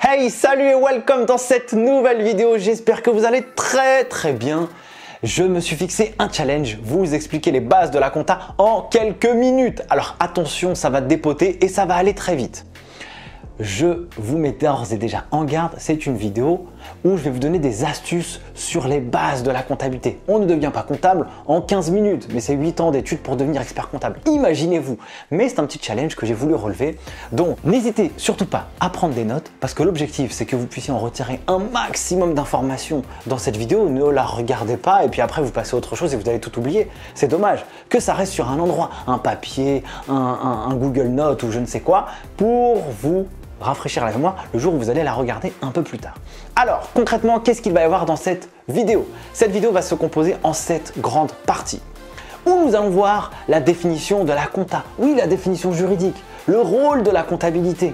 Hey, salut et welcome dans cette nouvelle vidéo. J'espère que vous allez très bien. Je me suis fixé un challenge, vous expliquer les bases de la compta en quelques minutes. Alors attention, ça va dépoter et ça va aller très vite. Je vous mets d'ores et déjà en garde, c'est une vidéo où je vais vous donner des astuces sur les bases de la comptabilité. On ne devient pas comptable en 15 minutes, mais c'est 8 ans d'études pour devenir expert comptable. Imaginez-vous. Mais c'est un petit challenge que j'ai voulu relever. Donc n'hésitez surtout pas à prendre des notes parce que l'objectif c'est que vous puissiez en retirer un maximum d'informations dans cette vidéo. Ne la regardez pas et puis après vous passez à autre chose et vous allez tout oublier. C'est dommage que ça reste sur un endroit, un papier, un Google Notes ou je ne sais quoi pour vous rafraîchir la mémoire le jour où vous allez la regarder un peu plus tard. Alors concrètement, qu'est-ce qu'il va y avoir dans cette vidéo? Cette vidéo va se composer en 7 grandes parties où nous allons voir la définition de la compta, oui la définition juridique, le rôle de la comptabilité.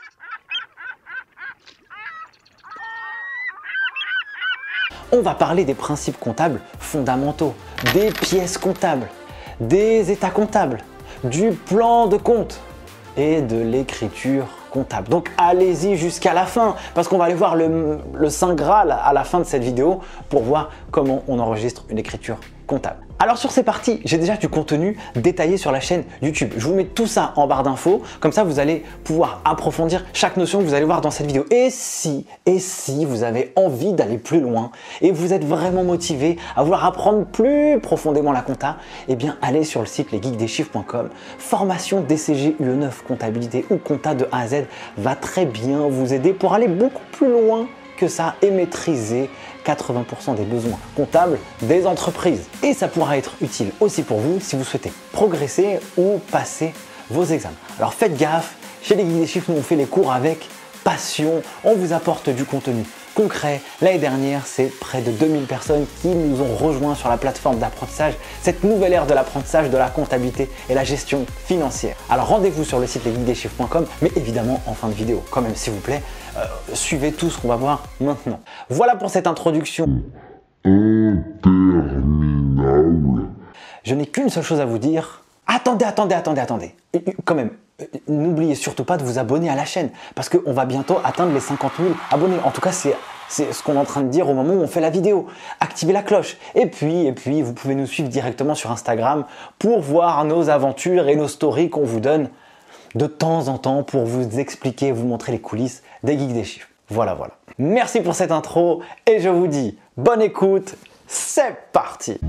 On va parler des principes comptables fondamentaux, des pièces comptables, des états comptables, du plan de compte et de l'écriture comptable. Donc allez-y jusqu'à la fin parce qu'on va aller voir le Saint Graal à la fin de cette vidéo pour voir comment on enregistre une écriture comptable. Alors sur ces parties, j'ai déjà du contenu détaillé sur la chaîne YouTube. Je vous mets tout ça en barre d'infos, comme ça vous allez pouvoir approfondir chaque notion que vous allez voir dans cette vidéo. Et si vous avez envie d'aller plus loin et vous êtes vraiment motivé à vouloir apprendre plus profondément la compta, eh bien allez sur le site lesgeeksdeschiffres.com. Formation DCG UE9 comptabilité ou compta de A à Z va très bien vous aider pour aller beaucoup plus loin que ça et maîtriser 80% des besoins comptables des entreprises. Et ça pourra être utile aussi pour vous si vous souhaitez progresser ou passer vos examens. Alors faites gaffe, chez les Geeks des Chiffres, nous on fait les cours avec passion, on vous apporte du contenu concret. L'année dernière, c'est près de 2000 personnes qui nous ont rejoints sur la plateforme d'apprentissage, cette nouvelle ère de l'apprentissage de la comptabilité et la gestion financière. Alors rendez-vous sur le site lesgeeksdeschiffres.com, mais évidemment en fin de vidéo, quand même s'il vous plaît, suivez tout ce qu'on va voir maintenant. Voilà pour cette introduction interminable. Je n'ai qu'une seule chose à vous dire. Attendez. Quand même, n'oubliez surtout pas de vous abonner à la chaîne parce qu'on va bientôt atteindre les 50 000 abonnés. En tout cas, c'est ce qu'on est en train de dire au moment où on fait la vidéo. Activez la cloche. Et puis, vous pouvez nous suivre directement sur Instagram pour voir nos aventures et nos stories qu'on vous donne de temps en temps pour vous expliquer, vous montrer les coulisses des Geeks des Chiffres. Voilà. Merci pour cette intro et je vous dis bonne écoute. C'est parti!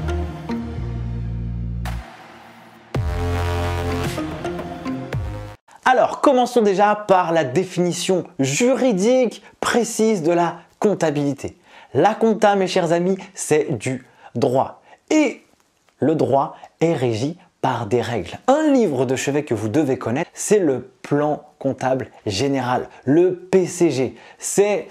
Alors, commençons déjà par la définition juridique précise de la comptabilité. La compta, mes chers amis, c'est du droit. Et le droit est régi par des règles. Un livre de chevet que vous devez connaître, c'est le plan comptable général, le PCG. C'est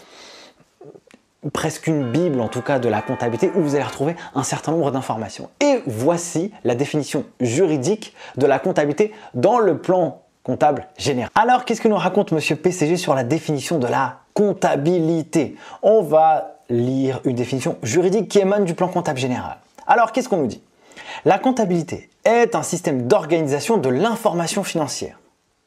presque une bible en tout cas de la comptabilité où vous allez retrouver un certain nombre d'informations. Et voici la définition juridique de la comptabilité dans le plan comptable général. Alors, qu'est-ce que nous raconte Monsieur PCG sur la définition de la comptabilité? On va lire une définition juridique qui émane du plan comptable général. Alors, qu'est-ce qu'on nous dit? La comptabilité est un système d'organisation de l'information financière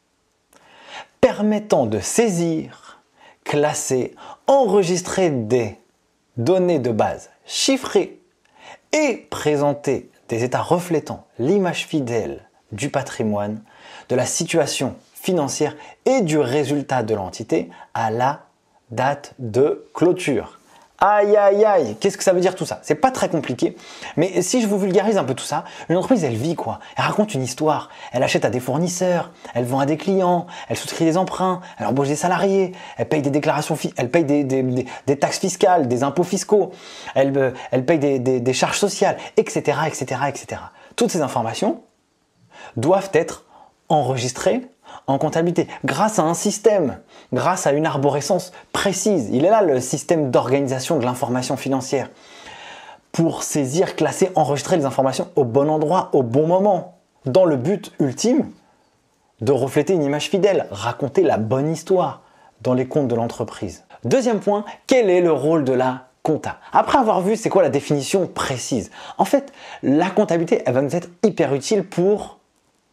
permettant de saisir, classer, enregistrer des données de base chiffrées et présenter des états reflétant l'image fidèle du patrimoine, de la situation financière et du résultat de l'entité à la date de clôture. Aïe, qu'est-ce que ça veut dire tout ça? C'est pas très compliqué, mais si je vous vulgarise un peu tout ça, une entreprise elle vit quoi? Elle raconte une histoire, elle achète à des fournisseurs, elle vend à des clients, elle souscrit des emprunts, elle embauche des salariés, elle paye des déclarations, elle paye des taxes fiscales, des impôts fiscaux, elle paye des charges sociales, etc. Toutes ces informations doivent être enregistrées en comptabilité grâce à un système, grâce à une arborescence précise. Il est là le système d'organisation de l'information financière pour saisir, classer, enregistrer les informations au bon endroit, au bon moment, dans le but ultime de refléter une image fidèle, raconter la bonne histoire dans les comptes de l'entreprise. Deuxième point, quel est le rôle de la compta? Après avoir vu c'est quoi la définition précise, en fait, la comptabilité, elle va nous être hyper utile pour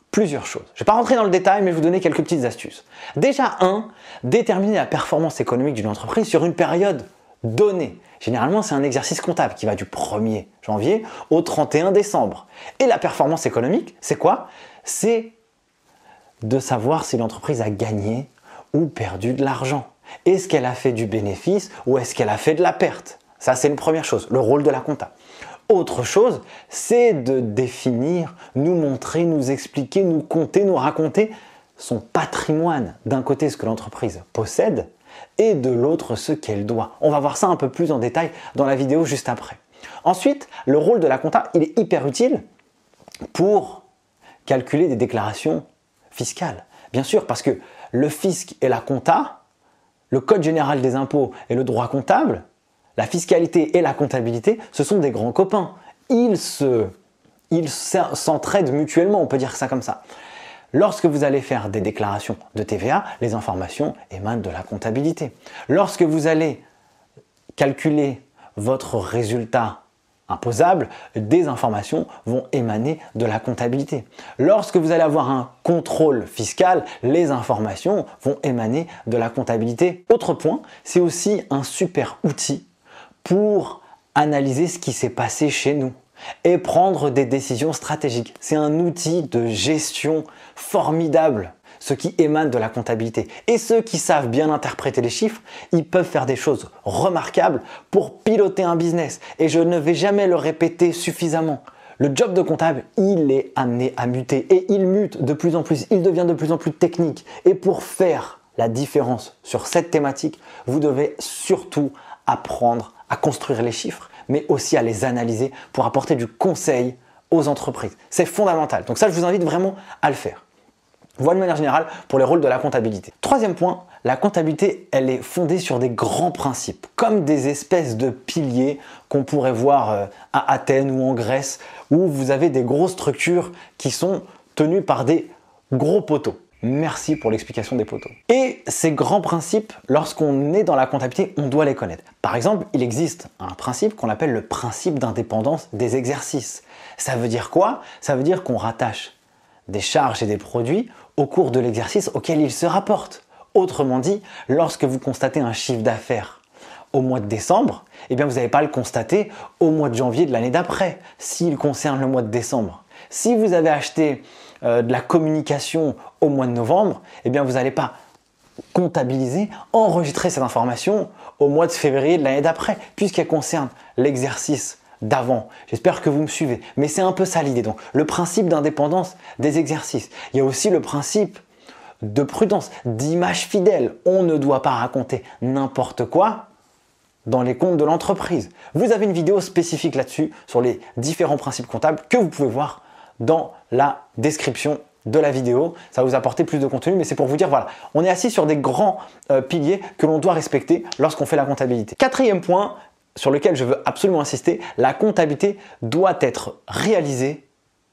plusieurs choses. Je ne vais pas rentrer dans le détail, mais je vais vous donner quelques petites astuces. Déjà, déterminer la performance économique d'une entreprise sur une période donnée. Généralement, c'est un exercice comptable qui va du 1er janvier au 31 décembre. Et la performance économique, c'est quoi? C'est de savoir si l'entreprise a gagné ou perdu de l'argent. Est-ce qu'elle a fait du bénéfice ou est-ce qu'elle a fait de la perte? Ça, c'est une première chose, le rôle de la compta. Autre chose, c'est de définir, nous montrer, nous expliquer, nous compter, nous raconter son patrimoine. D'un côté, ce que l'entreprise possède et de l'autre, ce qu'elle doit. On va voir ça un peu plus en détail dans la vidéo juste après. Ensuite, le rôle de la compta, il est hyper utile pour calculer des déclarations fiscales. Bien sûr, parce que le fisc et la compta, le code général des impôts et le droit comptable, la fiscalité et la comptabilité, ce sont des grands copains. Ils s'entraident mutuellement, on peut dire ça comme ça. Lorsque vous allez faire des déclarations de TVA, les informations émanent de la comptabilité. Lorsque vous allez calculer votre résultat imposable, des informations vont émaner de la comptabilité. Lorsque vous allez avoir un contrôle fiscal, les informations vont émaner de la comptabilité. Autre point, c'est aussi un super outil pour analyser ce qui s'est passé chez nous et prendre des décisions stratégiques. C'est un outil de gestion formidable, ce qui émane de la comptabilité. Et ceux qui savent bien interpréter les chiffres, ils peuvent faire des choses remarquables pour piloter un business. Et je ne vais jamais le répéter suffisamment. Le job de comptable, il est amené à muter et il mute de plus en plus, il devient de plus en plus technique. Et pour faire la différence sur cette thématique, vous devez surtout apprendre à construire les chiffres, mais aussi à les analyser pour apporter du conseil aux entreprises. C'est fondamental. Donc ça, je vous invite vraiment à le faire. Voilà de manière générale pour les rôles de la comptabilité. Troisième point, la comptabilité, elle est fondée sur des grands principes, comme des espèces de piliers qu'on pourrait voir à Athènes ou en Grèce, où vous avez des grosses structures qui sont tenues par des gros poteaux. Merci pour l'explication des poteaux. Et ces grands principes, lorsqu'on est dans la comptabilité, on doit les connaître. Par exemple, il existe un principe qu'on appelle le principe d'indépendance des exercices. Ça veut dire quoi? Ça veut dire qu'on rattache des charges et des produits au cours de l'exercice auquel ils se rapportent. Autrement dit, lorsque vous constatez un chiffre d'affaires au mois de décembre, eh bien vous n'allez pas le constater au mois de janvier de l'année d'après, s'il concerne le mois de décembre. Si vous avez acheté de la communication au mois de novembre, eh bien vous n'allez pas comptabiliser, enregistrer cette information au mois de février de l'année d'après, puisqu'elle concerne l'exercice d'avant. J'espère que vous me suivez, mais c'est un peu ça l'idée. Donc, le principe d'indépendance des exercices. Il y a aussi le principe de prudence, d'image fidèle. On ne doit pas raconter n'importe quoi dans les comptes de l'entreprise. Vous avez une vidéo spécifique là-dessus sur les différents principes comptables que vous pouvez voir dans la description de la vidéo. Ça va vous apporter plus de contenu, mais c'est pour vous dire, voilà, on est assis sur des grands piliers que l'on doit respecter lorsqu'on fait la comptabilité. Quatrième point sur lequel je veux absolument insister, la comptabilité doit être réalisée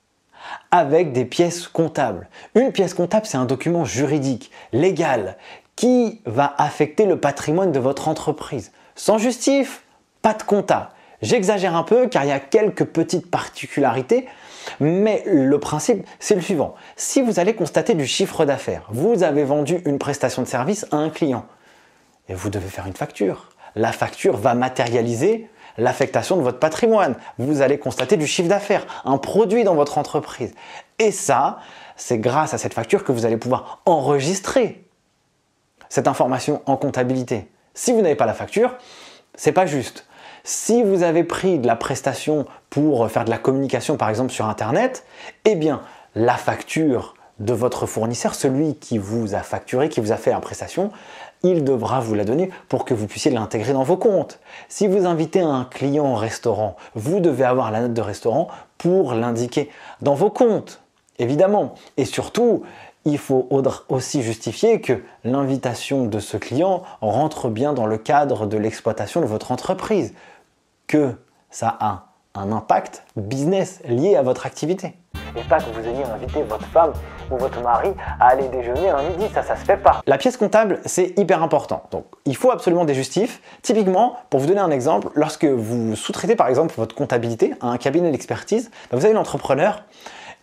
avec des pièces comptables. Une pièce comptable, c'est un document juridique, légal, qui va affecter le patrimoine de votre entreprise. Sans justif, pas de compta. J'exagère un peu car il y a quelques petites particularités, mais le principe, c'est le suivant. Si vous allez constater du chiffre d'affaires, vous avez vendu une prestation de service à un client et vous devez faire une facture. La facture va matérialiser l'affectation de votre patrimoine. Vous allez constater du chiffre d'affaires, un produit dans votre entreprise. Et ça, c'est grâce à cette facture que vous allez pouvoir enregistrer cette information en comptabilité. Si vous n'avez pas la facture, c'est pas juste. Si vous avez pris de la prestation pour faire de la communication, par exemple sur Internet, eh bien, la facture de votre fournisseur, celui qui vous a facturé, qui vous a fait la prestation, il devra vous la donner pour que vous puissiez l'intégrer dans vos comptes. Si vous invitez un client au restaurant, vous devez avoir la note de restaurant pour l'indiquer dans vos comptes, évidemment. Et surtout, il faut aussi justifier que l'invitation de ce client rentre bien dans le cadre de l'exploitation de votre entreprise, que ça a un impact business lié à votre activité. Et pas que vous ayez invité votre femme ou votre mari à aller déjeuner un midi, ça se fait pas. La pièce comptable, c'est hyper important. Donc, il faut absolument des justifs. Typiquement, pour vous donner un exemple, lorsque vous sous-traitez par exemple votre comptabilité à un cabinet d'expertise, vous avez l'entrepreneur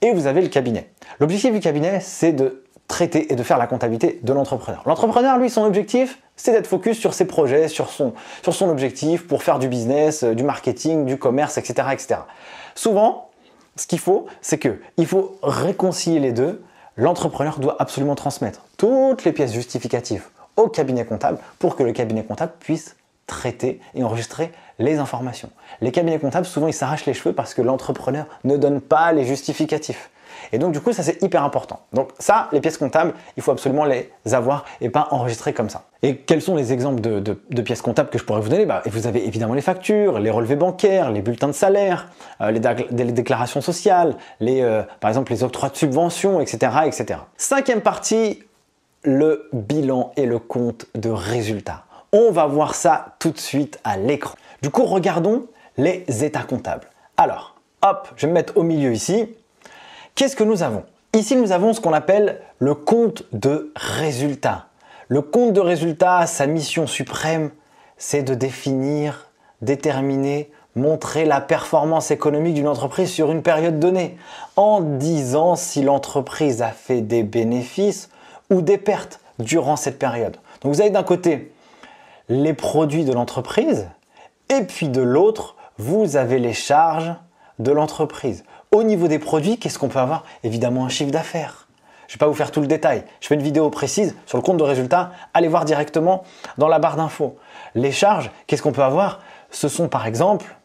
et vous avez le cabinet. L'objectif du cabinet, c'est de traiter et de faire la comptabilité de l'entrepreneur. L'entrepreneur, lui, son objectif, c'est d'être focus sur ses projets, sur son objectif pour faire du business, du marketing, du commerce, etc., etc. Souvent, ce qu'il faut, c'est qu'il faut réconcilier les deux. L'entrepreneur doit absolument transmettre toutes les pièces justificatives au cabinet comptable pour que le cabinet comptable puisse traiter et enregistrer les informations. Les cabinets comptables, souvent, ils s'arrachent les cheveux parce que l'entrepreneur ne donne pas les justificatifs. Et donc, du coup, ça, c'est hyper important. Donc ça, les pièces comptables, il faut absolument les avoir et pas enregistrer comme ça. Et quels sont les exemples de pièces comptables que je pourrais vous donner? Vous avez évidemment les factures, les relevés bancaires, les bulletins de salaire, les déclarations sociales, par exemple les octrois de subventions, etc., etc. Cinquième partie, le bilan et le compte de résultat. On va voir ça tout de suite à l'écran. Du coup, regardons les états comptables. Alors, hop, je vais me mettre au milieu ici. Qu'est-ce que nous avons? Ici, nous avons ce qu'on appelle le compte de résultat. Le compte de résultat, sa mission suprême, c'est de définir, déterminer, montrer la performance économique d'une entreprise sur une période donnée, en disant si l'entreprise a fait des bénéfices ou des pertes durant cette période. Donc vous avez d'un côté les produits de l'entreprise et puis de l'autre, vous avez les charges de l'entreprise. Au niveau des produits, qu'est-ce qu'on peut avoir? Évidemment un chiffre d'affaires. Je ne vais pas vous faire tout le détail. Je fais une vidéo précise sur le compte de résultat. Allez voir directement dans la barre d'infos. Les charges, qu'est-ce qu'on peut avoir? Ce sont par exemple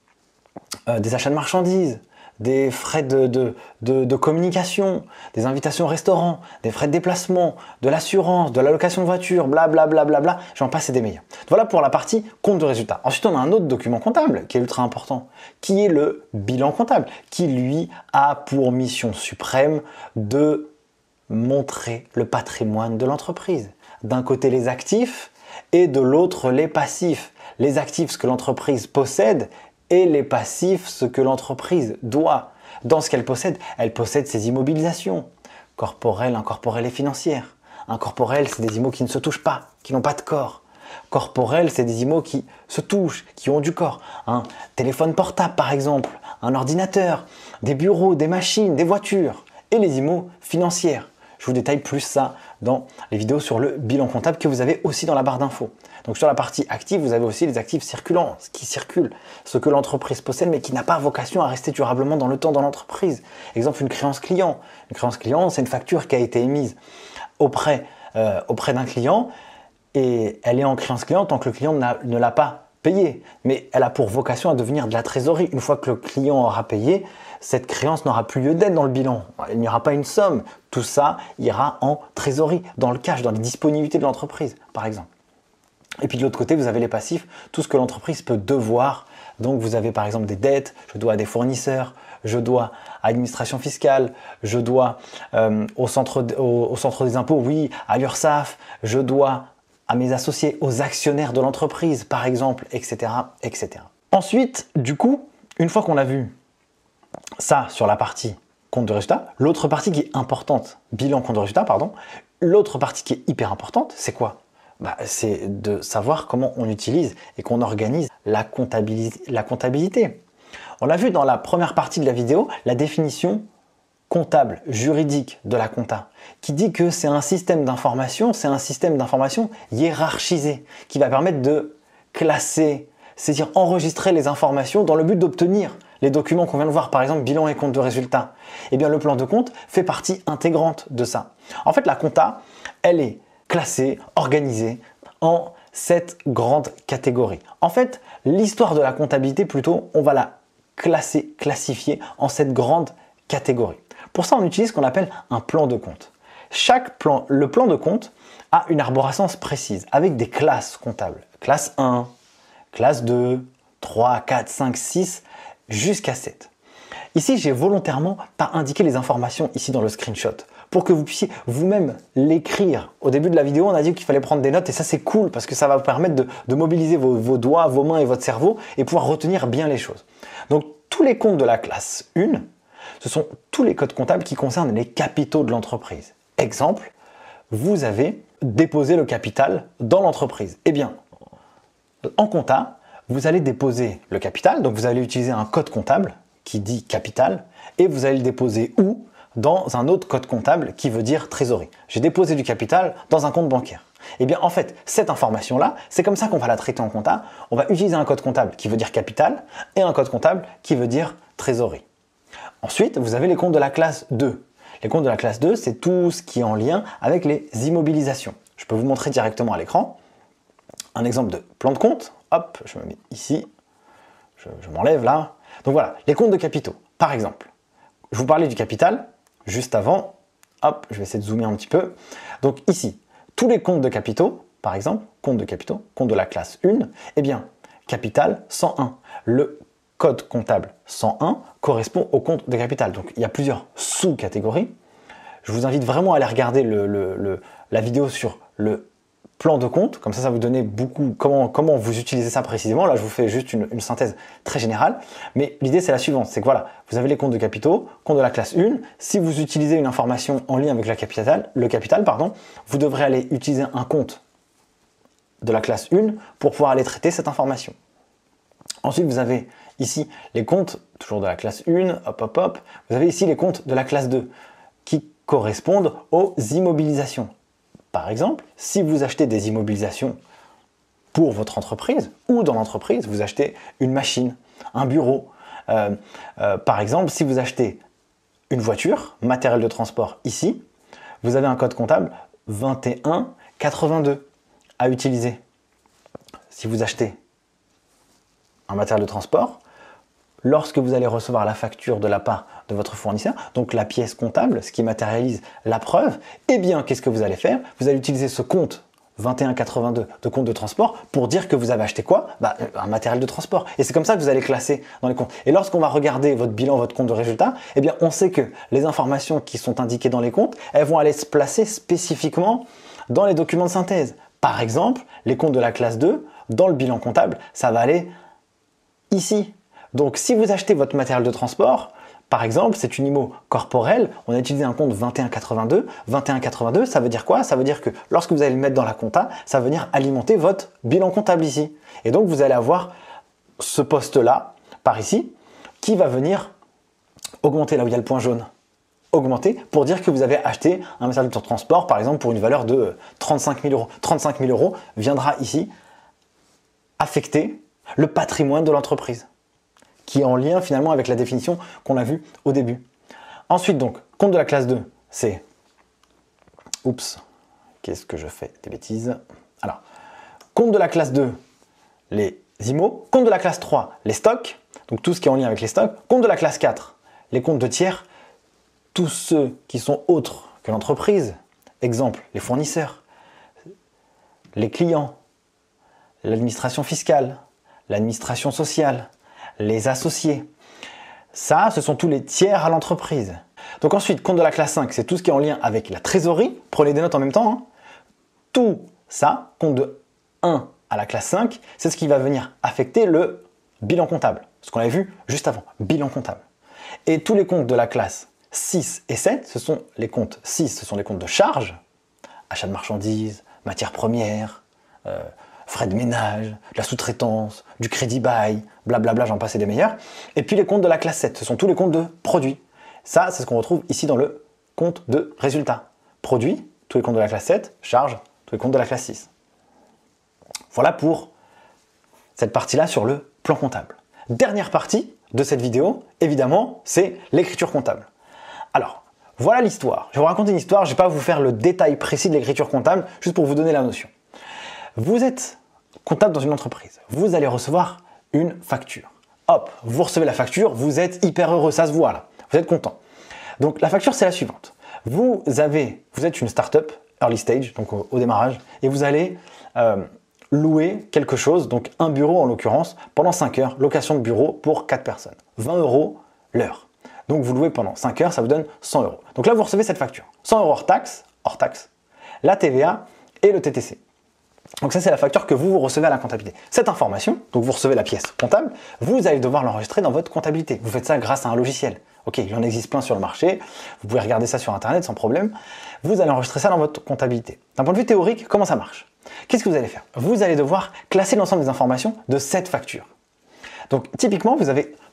des achats de marchandises, des frais de communication, des invitations au restaurant, des frais de déplacement, de l'assurance, de la location de voiture, blablabla, bla, j'en passe et des meilleurs. Voilà pour la partie compte de résultat. Ensuite, on a un autre document comptable qui est ultra important, qui est le bilan comptable, qui lui a pour mission suprême de montrer le patrimoine de l'entreprise. D'un côté les actifs et de l'autre les passifs. Les actifs, ce que l'entreprise possède, et les passifs, ce que l'entreprise doit. Dans ce qu'elle possède ses immobilisations, corporelles, incorporelles et financières. Incorporelles, c'est des IMO qui ne se touchent pas, qui n'ont pas de corps. Corporelles, c'est des IMO qui se touchent, qui ont du corps. Un téléphone portable, par exemple, un ordinateur, des bureaux, des machines, des voitures. Et les IMO financières. Je vous détaille plus ça dans les vidéos sur le bilan comptable que vous avez aussi dans la barre d'infos. Donc sur la partie active, vous avez aussi les actifs circulants, ce qui circule, ce que l'entreprise possède mais qui n'a pas vocation à rester durablement dans le temps dans l'entreprise. Exemple, une créance client. Une créance client, c'est une facture qui a été émise auprès d'un client et elle est en créance client tant que le client ne l'a pas payée. Mais elle a pour vocation à devenir de la trésorerie. Une fois que le client aura payé, cette créance n'aura plus lieu d'être dans le bilan. Il n'y aura pas une somme. Tout ça ira en trésorerie, dans le cash, dans les disponibilités de l'entreprise, par exemple. Et puis de l'autre côté, vous avez les passifs, tout ce que l'entreprise peut devoir. Donc vous avez par exemple des dettes, je dois à des fournisseurs, je dois à l'administration fiscale, je dois au centre des impôts, oui, à l'URSSAF, je dois à mes associés, aux actionnaires de l'entreprise, par exemple, etc., etc. Ensuite, du coup, une fois qu'on a vu ça sur la partie compte de résultat, l'autre partie qui est importante, bilan compte de résultat, pardon, l'autre partie qui est hyper importante, c'est quoi? C'est de savoir comment on utilise et qu'on organise la comptabilité. On a vu dans la première partie de la vidéo la définition comptable, juridique de la compta, qui dit que c'est un système d'information, hiérarchisé, qui va permettre de classer, c'est-à-dire enregistrer les informations dans le but d'obtenir les documents qu'on vient de voir, par exemple bilan et compte de résultat. Eh bien le plan de compte fait partie intégrante de ça. En fait la compta, elle est classée, organisée en 7 grandes catégories. En fait, l'histoire de la comptabilité, plutôt, on va la classifier en 7 grandes catégories. Pour ça, on utilise ce qu'on appelle un plan de compte. Le plan de compte a une arborescence précise avec des classes comptables. Classe 1, classe 2, 3, 4, 5, 6, jusqu'à 7. Ici, j'ai volontairement pas indiqué les informations ici dans le screenshot pour que vous puissiez vous-même l'écrire. Au début de la vidéo, on a dit qu'il fallait prendre des notes et ça c'est cool parce que ça va vous permettre de mobiliser vos doigts, vos mains et votre cerveau et pouvoir retenir bien les choses. Donc tous les comptes de la classe 1, ce sont tous les codes comptables qui concernent les capitaux de l'entreprise. Exemple, vous avez déposé le capital dans l'entreprise. Eh bien, en compta, vous allez déposer le capital, donc vous allez utiliser un code comptable qui dit capital, et vous allez le déposer où? Dans un autre code comptable qui veut dire trésorerie. J'ai déposé du capital dans un compte bancaire. Eh bien, en fait, cette information-là, c'est comme ça qu'on va la traiter en compta. On va utiliser un code comptable qui veut dire capital et un code comptable qui veut dire trésorerie. Ensuite, vous avez les comptes de la classe 2. Les comptes de la classe 2, c'est tout ce qui est en lien avec les immobilisations. Je peux vous montrer directement à l'écran un exemple de plan de compte. Hop, je me mets ici. Je m'enlève là. Donc voilà, les comptes de capitaux. Par exemple, je vous parlais du capital. Juste avant, hop, je vais essayer de zoomer un petit peu. Donc ici, tous les comptes de capitaux, par exemple, compte de capitaux, compte de la classe 1, eh bien, capital 101. Le code comptable 101 correspond au compte de capital. Donc il y a plusieurs sous-catégories. Je vous invite vraiment à aller regarder la vidéo sur le plan de compte, comme ça, ça vous donne beaucoup comment vous utilisez ça précisément. Là, je vous fais juste une synthèse très générale, mais l'idée c'est la suivante, c'est que voilà, vous avez les comptes de capitaux, compte de la classe 1. Si vous utilisez une information en lien avec le capital, vous devrez aller utiliser un compte de la classe 1 pour pouvoir aller traiter cette information. Ensuite, vous avez ici les comptes, toujours de la classe 1, hop, vous avez ici les comptes de la classe 2 qui correspondent aux immobilisations. Par exemple, si vous achetez des immobilisations pour votre entreprise ou dans l'entreprise, vous achetez une machine, un bureau. Par exemple, si vous achetez une voiture, matériel de transport ici, vous avez un code comptable 2182 à utiliser. Si vous achetez un matériel de transport, lorsque vous allez recevoir la facture de la part de votre fournisseur, donc la pièce comptable, ce qui matérialise la preuve, eh bien, qu'est-ce que vous allez faire? Vous allez utiliser ce compte 2182 de compte de transport pour dire que vous avez acheté quoi? Un matériel de transport. Et c'est comme ça que vous allez classer dans les comptes. Et lorsqu'on va regarder votre bilan, votre compte de résultat, eh bien, on sait que les informations qui sont indiquées dans les comptes, elles vont aller se placer spécifiquement dans les documents de synthèse. Par exemple, les comptes de la classe 2, dans le bilan comptable, ça va aller ici. Donc, si vous achetez votre matériel de transport, par exemple, c'est une IMO corporelle, on a utilisé un compte 2182. 2182, ça veut dire quoi? Ça veut dire que lorsque vous allez le mettre dans la compta, ça va venir alimenter votre bilan comptable ici. Et donc, vous allez avoir ce poste-là, par ici, qui va venir augmenter là où il y a le point jaune. Augmenter pour dire que vous avez acheté un matériel de transport, par exemple, pour une valeur de 35 000 euros. 35 000 euros viendra ici affecter le patrimoine de l'entreprise, qui est en lien finalement avec la définition qu'on a vue au début. Ensuite donc, compte de la classe 2, c'est... Oups, qu'est-ce que je fais? Des bêtises. Alors, compte de la classe 2, les IMO. Compte de la classe 3, les stocks, donc tout ce qui est en lien avec les stocks. Compte de la classe 4, les comptes de tiers, tous ceux qui sont autres que l'entreprise. Exemple, les fournisseurs, les clients, l'administration fiscale, l'administration sociale, les associés. Ça, ce sont tous les tiers à l'entreprise. Donc ensuite, compte de la classe 5, c'est tout ce qui est en lien avec la trésorerie. Prenez des notes en même temps. Hein. Tout ça, compte de 1 à la classe 5, c'est ce qui va venir affecter le bilan comptable. Ce qu'on avait vu juste avant, bilan comptable. Et tous les comptes de la classe 6 et 7, ce sont les comptes 6, ce sont les comptes de charge, achat de marchandises, matières premières, frais de ménage, de la sous-traitance, du crédit bail, blablabla, j'en passe et des meilleurs. Et puis les comptes de la classe 7, ce sont tous les comptes de produits. Ça, c'est ce qu'on retrouve ici dans le compte de résultat. Produits, tous les comptes de la classe 7, charge, tous les comptes de la classe 6. Voilà pour cette partie-là sur le plan comptable. Dernière partie de cette vidéo, évidemment, c'est l'écriture comptable. Alors, voilà l'histoire. Je vais vous raconter une histoire, je ne vais pas vous faire le détail précis de l'écriture comptable, juste pour vous donner la notion. Vous êtes comptable dans une entreprise, vous allez recevoir une facture. Hop, vous recevez la facture, vous êtes hyper heureux, ça se voit là, vous êtes content. Donc la facture, c'est la suivante. Vous êtes une start-up, early stage, donc au démarrage, et vous allez louer quelque chose, donc un bureau en l'occurrence, pendant 5 heures, location de bureau pour 4 personnes. 20 € l'heure. Donc vous louez pendant 5 heures, ça vous donne 100 €. Donc là, vous recevez cette facture. 100 € hors taxe, la TVA et le TTC. Donc ça, c'est la facture que vous recevez à la comptabilité. Cette information, donc vous recevez la pièce comptable, vous allez devoir l'enregistrer dans votre comptabilité. Vous faites ça grâce à un logiciel. Ok, il en existe plein sur le marché, vous pouvez regarder ça sur Internet sans problème. Vous allez enregistrer ça dans votre comptabilité. D'un point de vue théorique, comment ça marche? Qu'est-ce que vous allez faire? Vous allez devoir classer l'ensemble des informations de cette facture. Donc typiquement, vous avez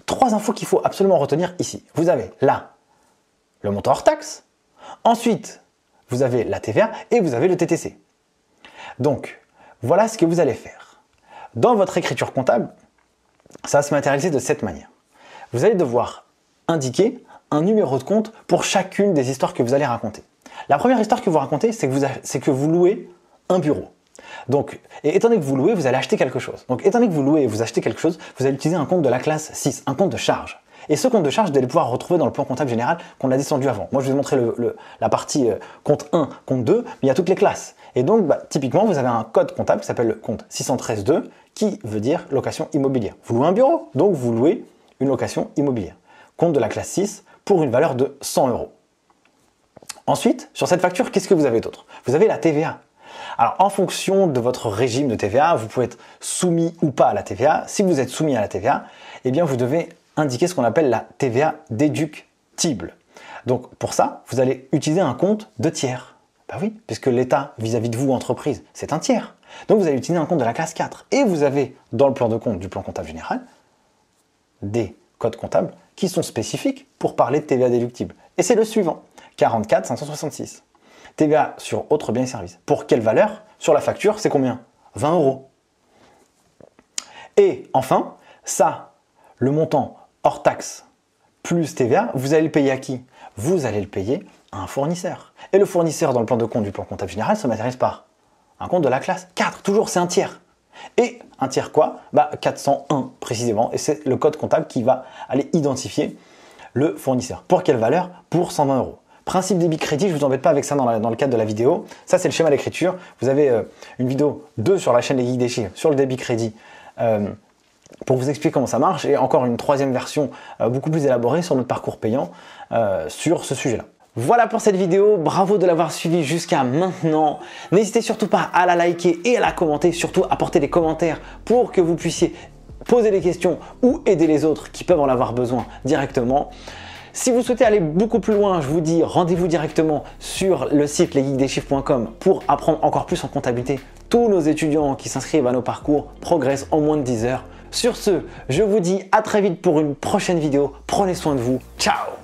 3 infos qu'il faut absolument retenir ici. Vous avez là le montant hors taxe, ensuite vous avez la TVA et vous avez le TTC. Donc voilà ce que vous allez faire. Dans votre écriture comptable, ça va se matérialiser de cette manière. Vous allez devoir indiquer un numéro de compte pour chacune des histoires que vous allez raconter. La première histoire que vous racontez, c'est que vous louez un bureau. Donc, et étant donné que vous louez, vous allez acheter quelque chose. Donc, étant donné que vous louez et vous achetez quelque chose, vous allez utiliser un compte de la classe 6, un compte de charge. Et ce compte de charge, vous allez pouvoir retrouver dans le plan comptable général qu'on a descendu avant. Moi, je vais vous montrer la partie compte 1, compte 2, mais il y a toutes les classes. Et donc, typiquement, vous avez un code comptable qui s'appelle le compte 613.2, qui veut dire location immobilière. Vous louez un bureau, donc vous louez une location immobilière. Compte de la classe 6 pour une valeur de 100 €. Ensuite, sur cette facture, qu'est-ce que vous avez d'autre? Vous avez la TVA. Alors, en fonction de votre régime de TVA, vous pouvez être soumis ou pas à la TVA. Si vous êtes soumis à la TVA, eh bien, vous devez indiquer ce qu'on appelle la TVA déductible. Donc, pour ça, vous allez utiliser un compte de tiers. Ben oui, puisque l'État, vis-à-vis de vous, entreprise, c'est un tiers. Donc, vous allez utiliser un compte de la classe 4. Et vous avez, dans le plan de compte du plan comptable général, des codes comptables qui sont spécifiques pour parler de TVA déductible. Et c'est le suivant, 44 566. TVA sur autres biens et services. Pour quelle valeur? Sur la facture, c'est combien? 20 €. Et enfin, ça, le montant hors taxe plus TVA, vous allez le payer à qui? Vous allez le payer à un fournisseur. Et le fournisseur dans le plan de compte du plan comptable général se matérialise par un compte de la classe 4. Toujours, c'est un tiers. Et un tiers quoi? 401 précisément. Et c'est le code comptable qui va aller identifier le fournisseur. Pour quelle valeur? Pour 120 €. Principe débit-crédit, je ne vous embête pas avec ça dans le cadre de la vidéo. Ça, c'est le schéma d'écriture. Vous avez une vidéo 2 sur la chaîne des Geeks des Chiffres sur le débit-crédit pour vous expliquer comment ça marche. Et encore une 3e version beaucoup plus élaborée sur notre parcours payant sur ce sujet-là. Voilà pour cette vidéo. Bravo de l'avoir suivi jusqu'à maintenant. N'hésitez surtout pas à la liker et à la commenter. Surtout, apporter des commentaires pour que vous puissiez poser des questions ou aider les autres qui peuvent en avoir besoin directement. Si vous souhaitez aller beaucoup plus loin, je vous dis rendez-vous directement sur le site lesgeeksdeschiffres.com pour apprendre encore plus en comptabilité. Tous nos étudiants qui s'inscrivent à nos parcours progressent en moins de 10 heures. Sur ce, je vous dis à très vite pour une prochaine vidéo. Prenez soin de vous. Ciao!